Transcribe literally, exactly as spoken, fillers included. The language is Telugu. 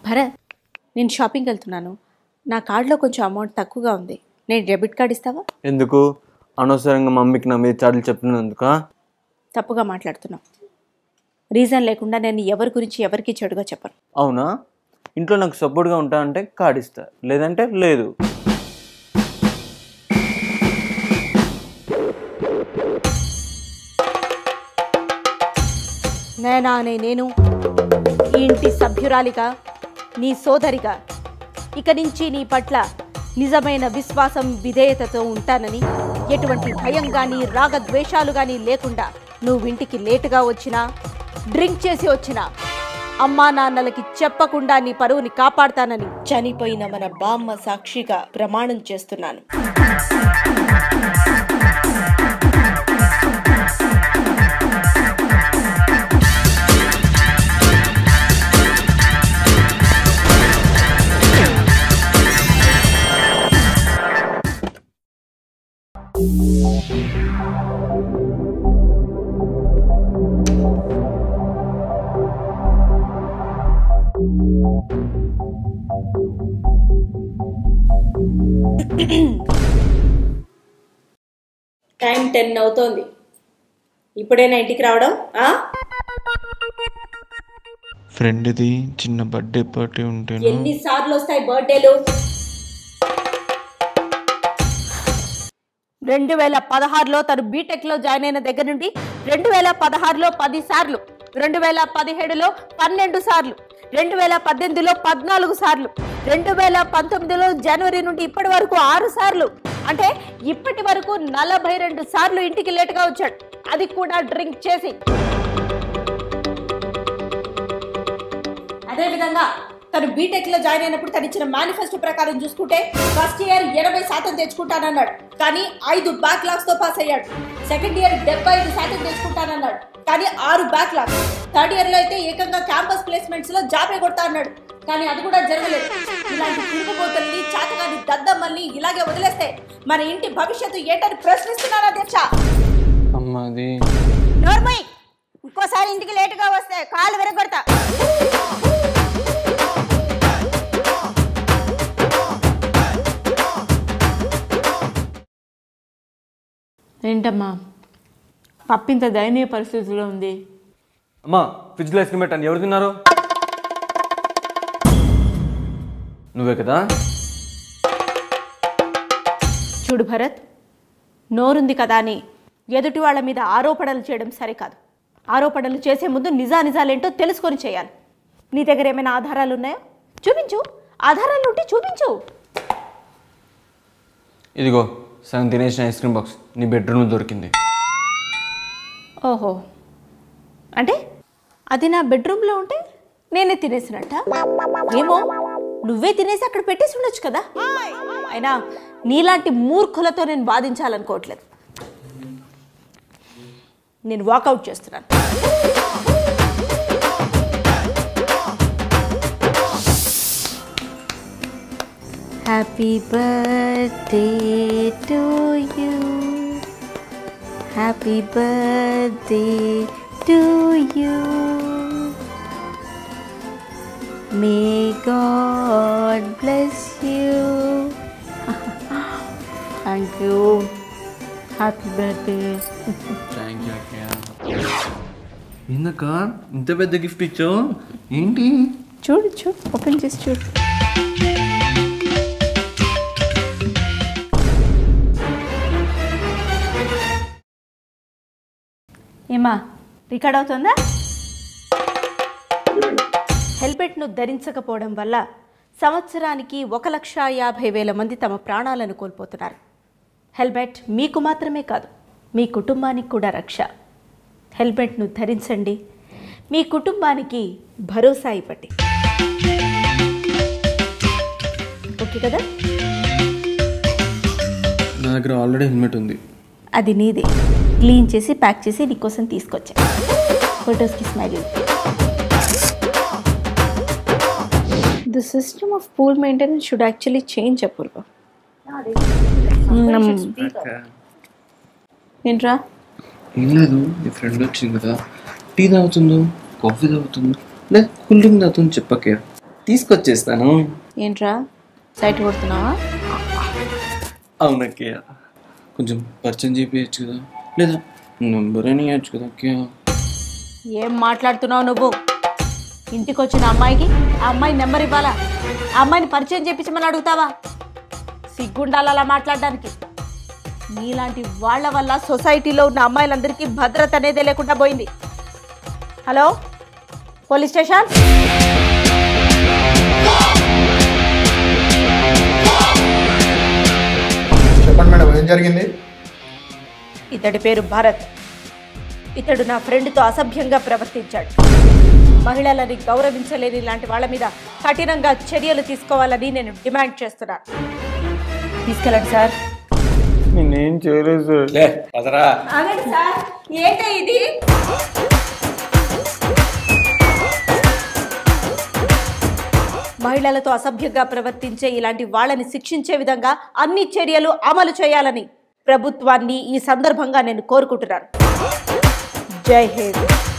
భరత్, నేను షాపింగ్కి వెళ్తున్నాను. నా కార్డులో కొంచెం అమౌంట్ తక్కువగా ఉంది. నేను డెబిట్ కార్డ్ ఇస్తావా? ఎందుకు? అనవసరంగా మమ్మీకి నా మీద చాడీలు చెప్తున్నందుకా? తప్పుగా మాట్లాడుతున్నావు. రీజన్ లేకుండా నేను ఎవరి గురించి ఎవరికి చెడుగా చెప్పను. అవునా? ఇంట్లో నాకు సపోర్ట్గా ఉంటా అంటే కార్డు ఇస్తా, లేదంటే లేదు. నేనా అనే నేను ఈ ఇంటి సభ్యురాలిగా, నీ సోదరిగా ఇక నుంచి నీ పట్ల నిజమైన విశ్వాసం విధేయతతో ఉంటానని, ఎటువంటి భయం కానీ రాగద్వేషాలు కానీ లేకుండా నువ్వు ఇంటికి లేటుగా వచ్చినా, డ్రింక్ చేసి వచ్చినా అమ్మా నాన్నలకి చెప్పకుండా నీ పరువుని కాపాడతానని చనిపోయిన మన బామ్మ సాక్షిగా ప్రమాణం చేస్తున్నాను. టైం టెన్ అవుతోంది. ఇప్పుడైనా ఇంటికి రావడం? ఫ్రెండ్ది చిన్న బర్త్డే పార్టీ ఉంటే ఎన్నిసార్లు వస్తాయి బర్త్డేలు? రెండు వేల పదహారులో తను బీటెక్లో జాయిన్ అయిన దగ్గర నుండి రెండు వేల పదహారులో పది సార్లు, రెండు వేల పదిహేడులో పన్నెండు సార్లు, రెండు వేల పద్దెనిమిదిలో పద్నాలుగు సార్లు, రెండు వేల పంతొమ్మిదిలో జనవరి నుండి ఇప్పటి వరకు ఆరు సార్లు, అంటే ఇప్పటి వరకు నలభై రెండు సార్లు ఇంటికి లేటుగా వచ్చాడు. అది కూడా డ్రింక్ చేసి. అదేవిధంగా తను బీటెక్ లో జాయిన్ అయినప్పుడు తను ఇచ్చిన మేనిఫెస్టో ప్రకారం చూసుకుంటే ఫస్ట్ ఇయర్ ఎనభై శాతం తెచ్చుకుంటానన్నాడు, కానీ ఐదు బ్యాక్ లాగ్స్ తో పాస్ అయ్యాడు. సెకండ్ ఇయర్ డెబ్బై ఐదు శాతం తెచ్చుకుంటానన్నాడు, కానీ ఆరు బ్యాక్ లాగ్స్. థర్డ్ ఇయర్ లో అయితే ఏకంగా క్యాంపస్ ప్లేస్మెంట్స్ లో జాబే కొడతా అన్నాడు, కానీ అది కూడా జరగలేదు. ఇలాంటి తిరుగుబోతుల్ని, చాతగాని దద్దమ్మల్ని ఇలాగే వదిలేస్తే మన ఇంటి భవిష్యత్తు ఏంటని ప్రశ్నిస్తున్నాను అధ్యక్ష. అమ్మది నోర్మై, ఇంకోసారి ఇంటికి లేటుగా వస్తే కాళ్ళు విరగొడతా. ఏంటమ్మా పప్పు ఇంత దయనీయ పరిస్థితిలో ఉంది? అమ్మా, ఫ్రిడ్జ్లో ఐస్ క్రీమ్ పెట్టండి. ఎవరు తిన్నారు? నువ్వే కదా? చూడు భరత్, నోరుంది కదా అని ఎదుటి వాళ్ళ మీద ఆరోపణలు చేయడం సరికాదు. ఆరోపణలు చేసే ముందు నిజా నిజాలేంటో తెలుసుకొని చేయాలి. నీ దగ్గర ఏమైనా ఆధారాలు ఉన్నాయో చూపించు. ఆధారాలు ఉంటే చూపించు. ఇదిగో సగం తినేసిన ఐస్ క్రీమ్ బాక్స్ నీ బెడ్రూమ్లో దొరికింది. ఓహో, అంటే అది నా బెడ్రూమ్లో ఉంటే నేనే తినేసినట్ట? ఏమో, నువ్వే తినేసి అక్కడ పెట్టేసి ఉండొచ్చు కదా. అయినా నీలాంటి మూర్ఖులతో నేను వాదించాలనుకోవట్లేదు. నేను వాకౌట్ చేస్తున్నాను. Happy birthday to you, happy birthday to you, may God bless you. Thank you. Happy birthday. Thank you అక్క. ఏందక్క ఇంత పెద్ద గిఫ్ట్ ఇచ్చావు? ఏంటి? చూడు చూడు, ఓపెన్ చేసి చూడు. ఏమా, రికార్డ్ అవుతుందా? హెల్మెట్ను ధరించకపోవడం వల్ల సంవత్సరానికి ఒక లక్ష యాభై వేల మంది తమ ప్రాణాలను కోల్పోతున్నారు. హెల్మెట్ మీకు మాత్రమే కాదు, మీ కుటుంబానికి కూడా రక్ష. హెల్మెట్ను ధరించండి, మీ కుటుంబానికి భరోసా ఇవ్వండి. ఓకే కదా? నా దగ్గర ఆల్రెడీ హెల్మెట్ ఉంది. అది నీదే. క్లీన్ చేసి ప్యాక్ చేసి నీకోసం తీసుకొచ్చా. ఫొటోస్కి smile. The system of pool maintenance should actually change, Apurva. ఏంట్రా? ఏం లేదు, నీ ఫ్రెండ్ వచ్చింది కదా, టీ తాగుతుందో కాఫీ తాగుతుందో లేదా కూల్ డ్రింక్ తాగుతుందో చెప్పకే. తీసుకొచ్చేస్తాను. ఏంట్రా సైట్ కొడుతున్నావా? అవునక్కయ్య, కొంచెం పరిచయం చేయించచ్చు కదా, లేదా నెంబర్ అని ఇవ్వచ్చు కదా అక్కయ్య. ఏం మాట్లాడుతున్నావు నువ్వు? ఇంటికి వచ్చిన అమ్మాయికి ఆ అమ్మాయి నెంబర్ ఇవ్వాలా? ఆ అమ్మాయిని పరిచయం చేయించమని అడుగుతావా? సిగ్గుండాలి అలా మాట్లాడడానికి. నీలాంటి వాళ్ళ వల్ల సొసైటీలో ఉన్న అమ్మాయిలందరికీ భద్రత అనేదే లేకుండా పోయింది. Hello police station. చెప్పండి మేడం, ఏం జరిగింది? ఇతడి పేరు భారత్. ఇతడు నా ఫ్రెండ్తో అసభ్యంగా ప్రవర్తించాడు. మహిళలని గౌరవించలేని ఇలాంటి వాళ్ళ మీద కఠినంగా చర్యలు తీసుకోవాలని నేను డిమాండ్ చేస్తున్నాను. తీసుకెళ్ళండి సార్. నేనేం చేయలేదు సార్. సార్ ఏంటి ఇది? మహిళలతో అసభ్యంగా ప్రవర్తించే ఇలాంటి వాళ్ళని శిక్షించే విధంగా అన్ని చర్యలు అమలు చేయాలని ప్రభుత్వాన్ని ఈ సందర్భంగా నేను కోరుకుంటున్నాను. జై హింద్.